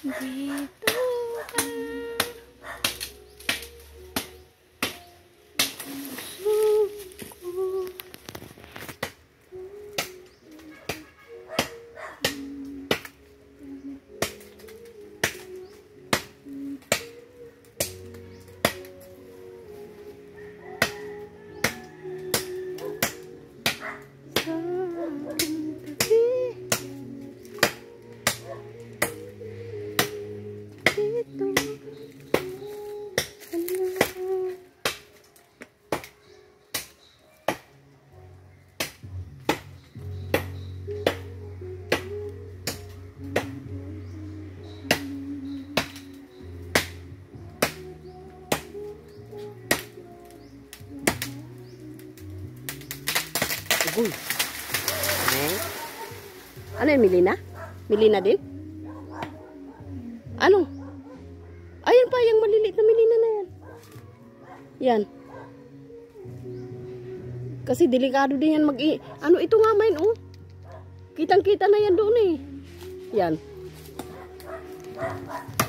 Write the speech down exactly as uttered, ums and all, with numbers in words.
Dito ka. Uy. Eh. Ano yung Milina? Milina din? Ano? Ayan pa, yung maliliit na Milina na yan. Yan. Kasi delikado din yan mag i ano ito nga main oh. Kitang kita na yan doon eh. Yan.